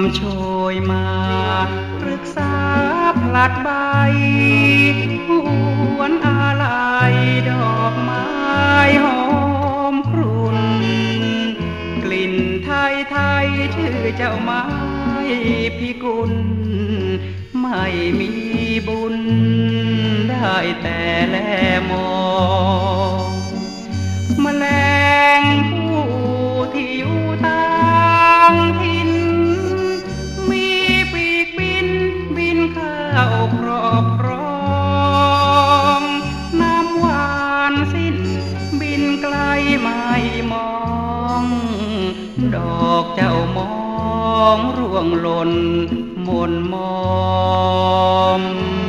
โชยมาปรึกษาพลัดใบหวนอะไรดอกไม้หอมกรุ่นกลิ่นไทยไทยชื่อเจ้าไม้พิกุลไม่มีบุญได้แต่แลมองแมลงผู้ที่อยู่ต่างถิ่นมีปีกบินเข้าครอบครองน้ำหวานสิ้นบินไกลไม่มองดอกเจ้ามองร่วงหล่นหม่นมอง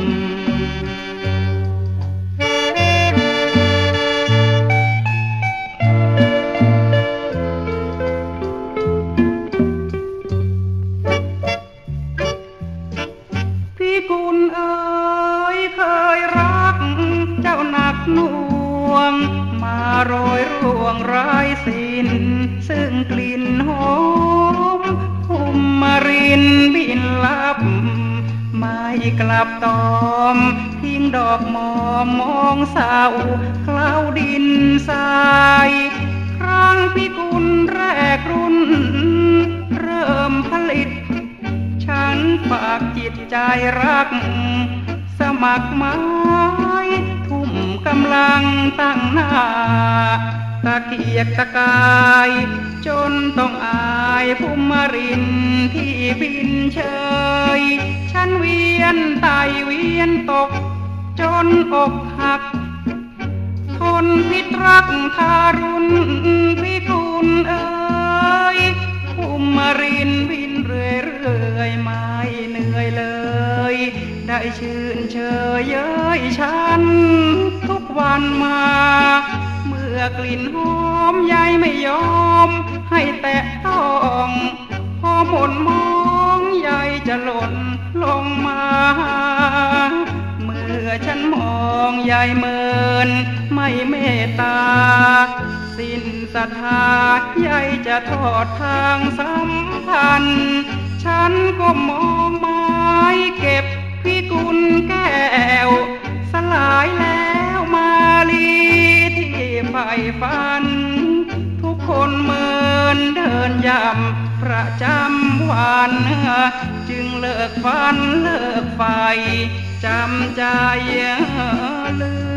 พี่กุลเอ๋ยเคยรักเจ้าหนักหน่วงมาโรยร่วงรายสิ้นซึ่งกลิ่นหอมภูมิมารินบินลับไม่กลับตอมทิ้งดอกมอมมองเศร้าเคล้าดินทรายครั้งพี่กุลแรกรุ่นเริ่มผลิตฉันฝากจิตใจรักสมัครไม้ทุ่มกำลังตั้งหน้าตะเกียกตะกายจนต้องอายภูมิรินที่บินเฉยฉันเวียนไตเวียนตกจนอกหักทนพิษรักทารุณพี่คุณเอ๋ยภูมิรินบินเรื่อยไม่เหนื่อยเลยได้ชื่นเชยเย้ยฉันทุกวันมาเมื่อกลิ่นหอมใยไม่ยอมให้แตะต้องพอหม่นมองใยจะหล่นลงมาเมื่อฉันมองใยเมินไม่เมตตาสิ้นศรัทธาใยจะทอดทางสัมพันธ์ฉันก็มองไม้เก็บพี่กุลแก้วสลายแล้วมาลีที่ใฝ่ฝันทุกคนเมินเดินย่ำประจำวันจึงเลิกฝันเลิกไฟจำใจลืม